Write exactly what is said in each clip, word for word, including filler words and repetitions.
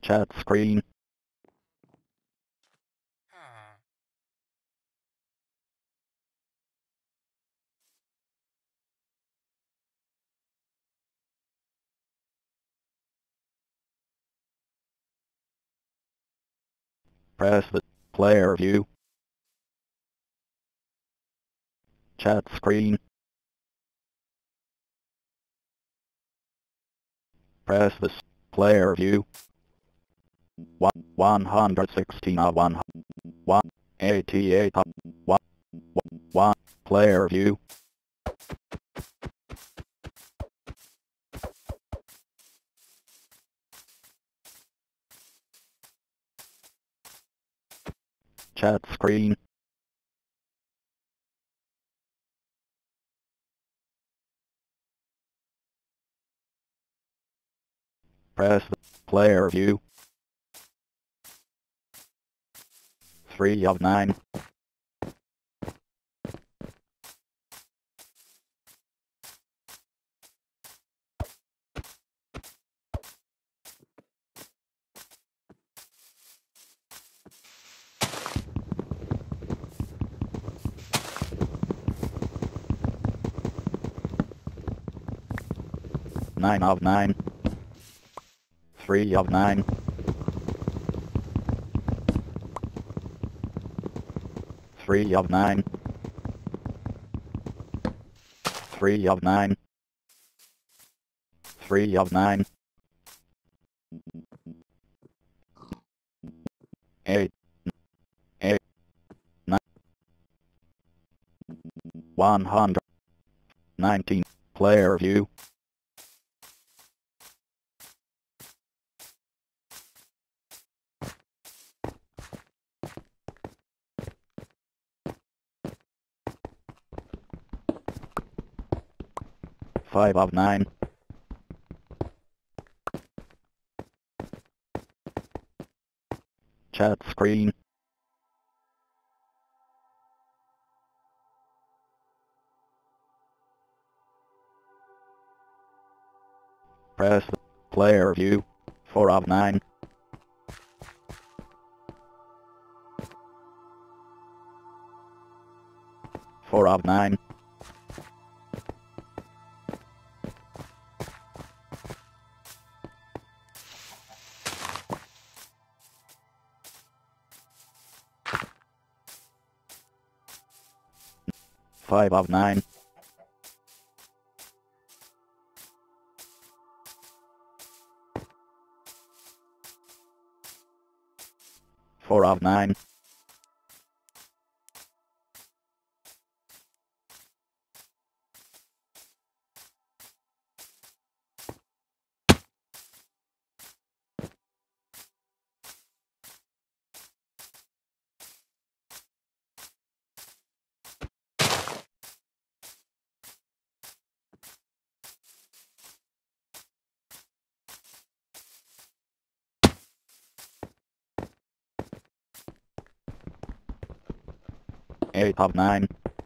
Chat screen. Press the player view. Chat screen. Press the player view. One, one hundred sixteen of one, one, eighty-eight of one, one, player view. Chat screen. Press the player view. Three of nine. Nine of nine. Three of nine. Three of nine. Three of nine. Three of nine. Eight. Eight. Nine. One hundred nineteen. Player view. Five of nine. Chat screen. Press the player view. Four of nine. Four of nine. Five of nine. Four of nine. Eight of nine.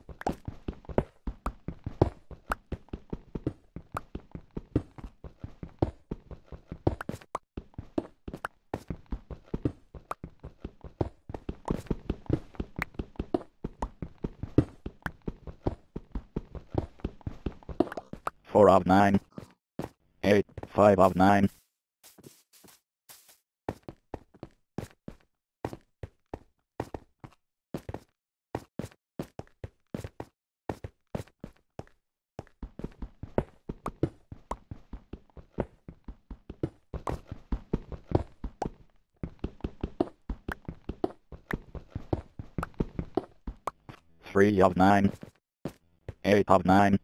Four of nine. Eight. Five of nine. Three of nine. Eight of nine.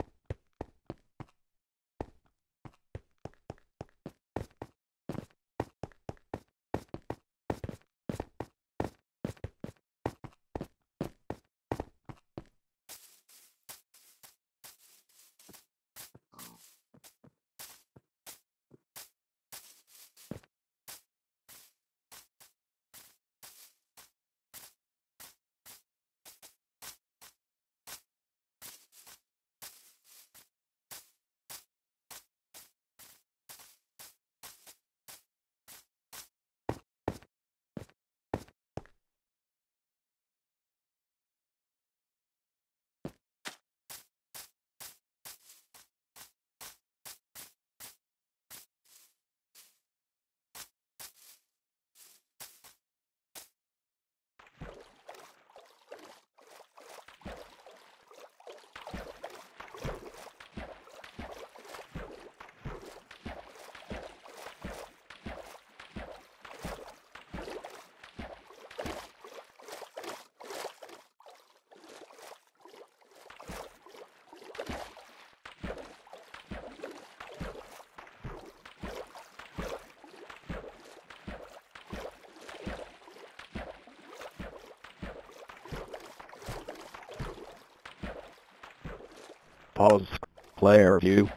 Pause. Player view.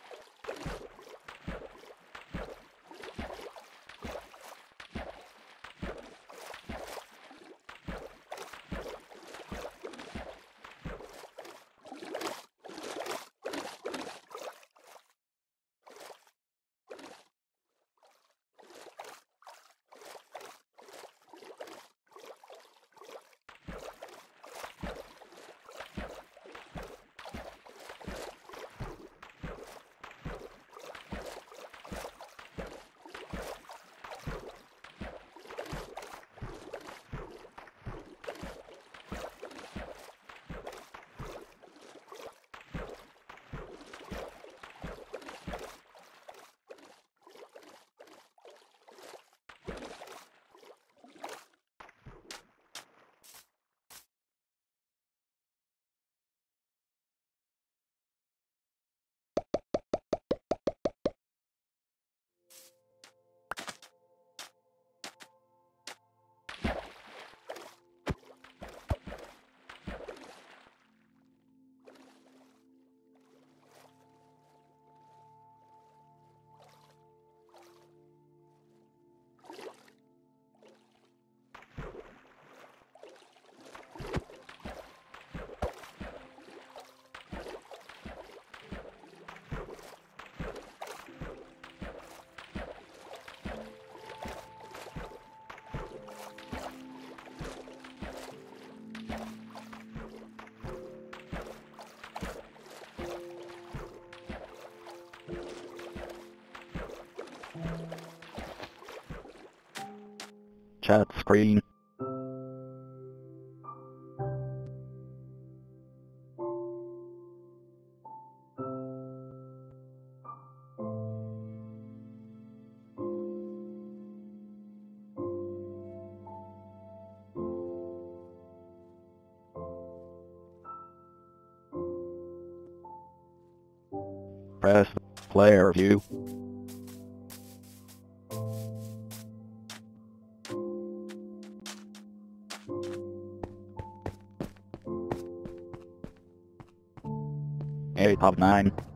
Chat screen. Press player view. eight of nine.